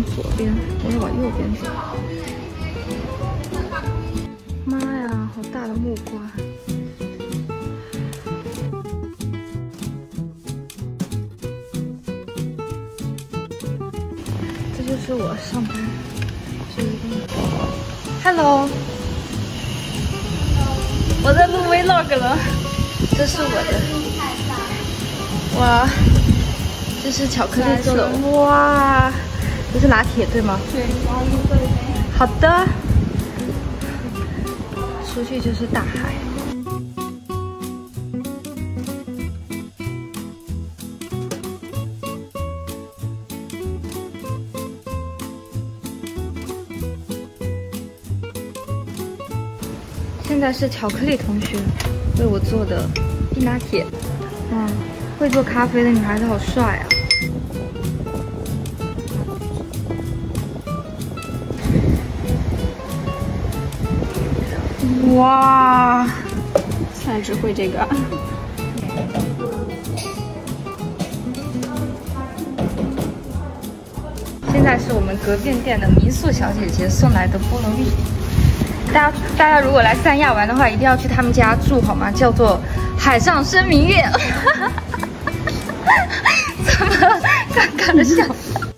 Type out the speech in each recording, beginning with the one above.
往左边，我要往右边走。妈呀，好大的木瓜！这就是我上班这一个。Hello， 我在录 Vlog 了。这是我的，哇，这是巧克力做的，哇，这是拿铁对吗？对。好的。出去就是大海。现在是巧克力同学为我做的冰拿铁。哇，会做咖啡的女孩子好帅啊！哇，现在只会这个。现在是我们隔壁店的民宿小姐姐送来的菠萝蜜。大家如果来三亚玩的话，一定要去他们家住好吗？叫做海上生明月。怎么尴尬的笑？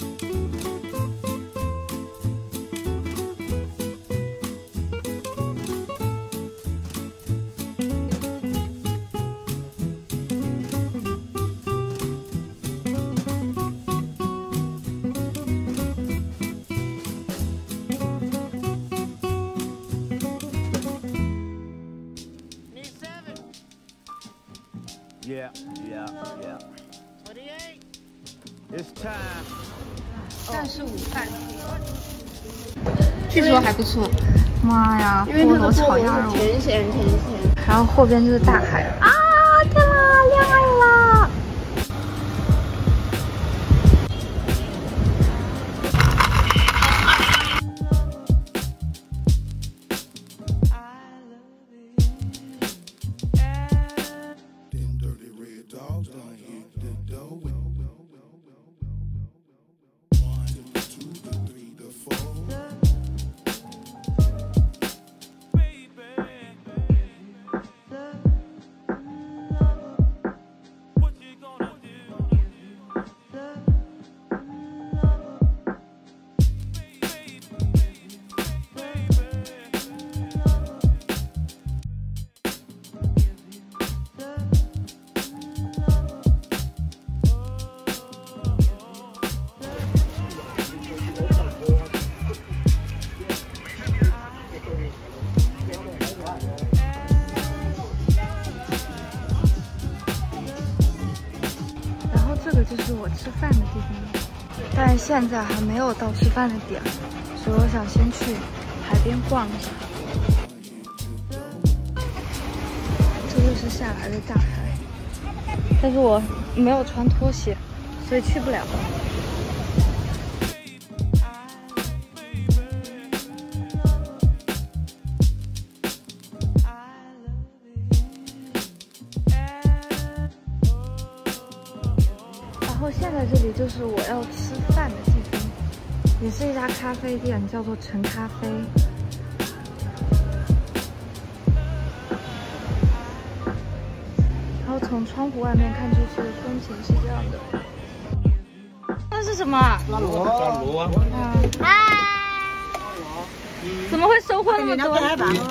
Yeah. 28. It's time. 35饭，据说还不错。妈呀，菠萝炒鸭肉， 甜咸。 然后后边就是大海啊！天啦，恋爱啦！这个就是我吃饭的地方，但是现在还没有到吃饭的点，所以我想先去海边逛一下。这就是下来的大海，但是我没有穿拖鞋，所以去不了。然后现在这里就是我要吃饭的地方，也是一家咖啡店，叫做陈咖啡。然后从窗户外面看出去的风景是这样的。那是什么？抓螺啊！嗨！怎么会收获那么多？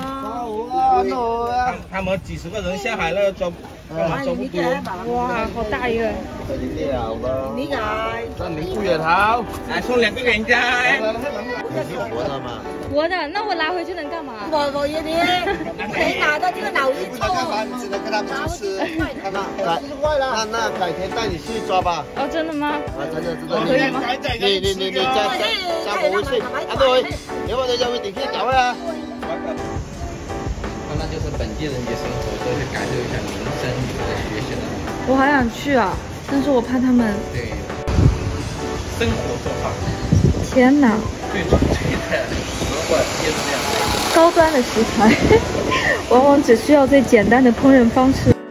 他们几十个人下海了，抓不多。 哇，好大一个！ 你解？这你不也好？哎，送2个给人家。你活的吗？ 活的，那我拿回去能干嘛？ 我也得，谁拿到这个脑子臭？ 只能跟他们吃，那改天带你去抓吧。 哦，真的吗？ 啊，真的。 可以吗？ 你加我微信，对，要不然人家会点去搞啊。 那就是本地人的生活，都去感受一下民生旅游的学习的。 我好想去啊，但是我怕他们。 对，生活做法。 天哪！ 最的实惠就是这样。 高端的食材，往往只需要最简单的烹饪方式。